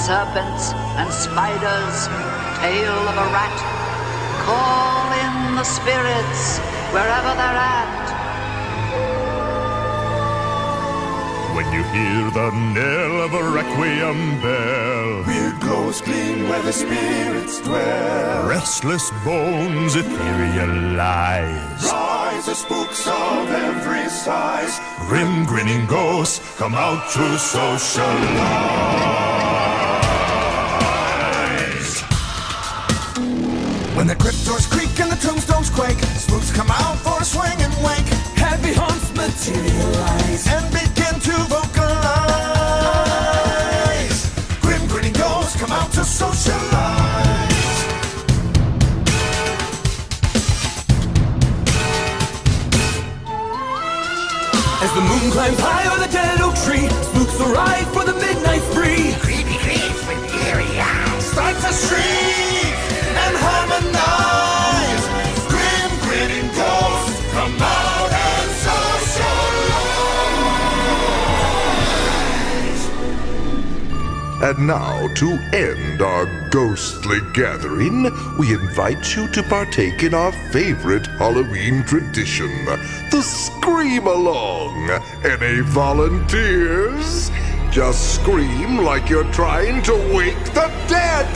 serpents and spiders, tail of a rat. Call in the spirits wherever they're at. When you hear the knell of a requiem bell, weird glows gleam where the spirits dwell. Restless bones etherealize. Rise the spooks of every size. Grim grinning ghosts come out to socialize. When the crypt doors creak and the tombstones quake, spooks come out for a swing and wake. Heavy haunts materialize and begin to vocalize. Grim grinning ghosts come out to socialize. As the moon climbs high over the dead oak tree, spooks arrive for the midnight spree. Creepy creeps with eerie eyes start to shriek and harmonize. Grim grinning ghosts come out and socialize. And now, to end our ghostly gathering, we invite you to partake in our favorite Halloween tradition, the Scream-Along. Any volunteers? Just scream like you're trying to wake the dead!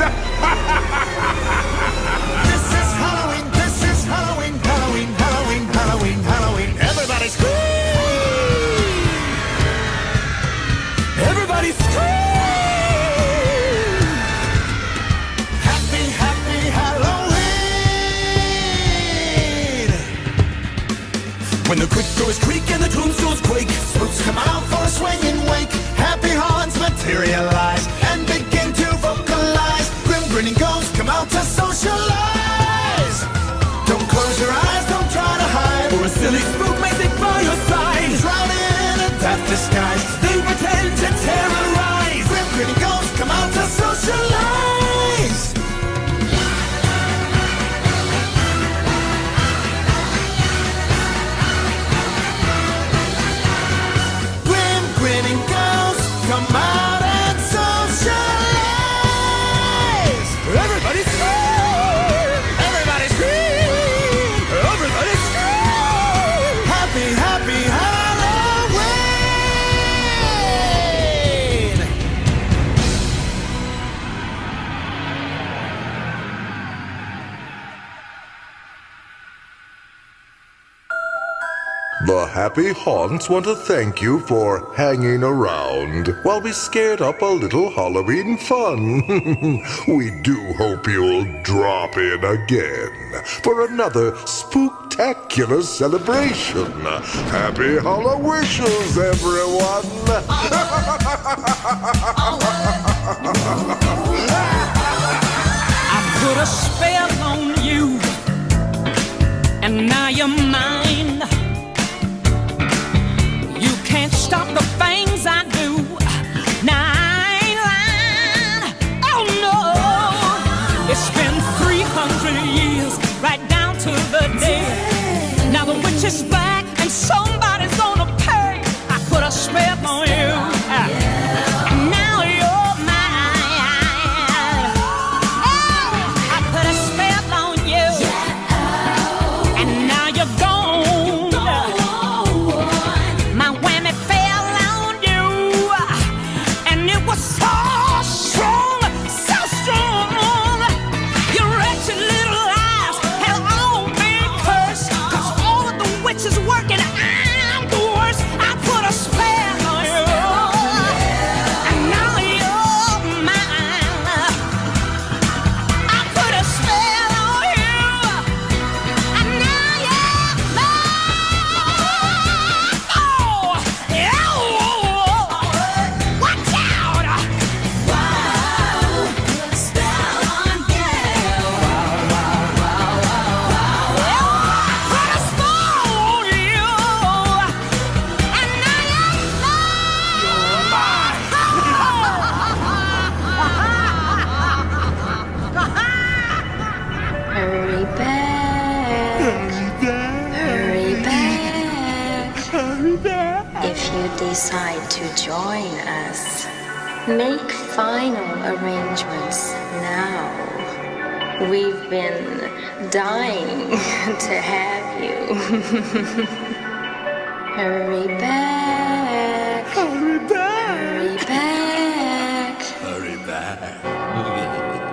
This is Halloween, this is Halloween, Halloween, Halloween, Halloween, Halloween. Everybody scream! Everybody scream! Happy, happy Halloween! When the crypt doors creak and the tombstones quake, spooks come out for a swing and wake. Happy haunts materialize and begin to vocalize. Grim grinning ghosts come out to socialize. Don't close your eyes, don't try to hide, or a silly spook may sit by your side. Shrouded in a death disguise, they pretend to terrorize. Grim grinning ghosts come out to socialize. Grim grinning ghosts come out and socialize. Everybody scream! Everybody scream! Everybody scream! Happy, happy Halloween! The Happy Haunts want to thank you for hanging around while we scared up a little Halloween fun. We do hope you'll drop in again for another spooktacular celebration. Happy Hallowishes, everyone! I put a spell on you, and now you're mine. You can't stop the things I do. Now I ain't lying. Oh no, it's been 300 years, right down to the day. Now the witch is back, and somebody's gonna pay. I put a spell on you, and now you're mine. Oh, I put a spell on you, and now you're gone. My whammy fell on you, and it was so strong, so strong. Your wretched little eyes have all been cursed, 'cause all of the witches working, I'm the worst. I put a spell on you, and now you're mine. I put a spell on you, and now you're mine. Oh, yeah, watch out! Wow, put a spell on you. Put a spell on you, and now you're Hurry back. Hurry back. If you decide to join us, Make final arrangements now. We've been dying to have you. Hurry back. Hurry back. Hurry back. Hurry back.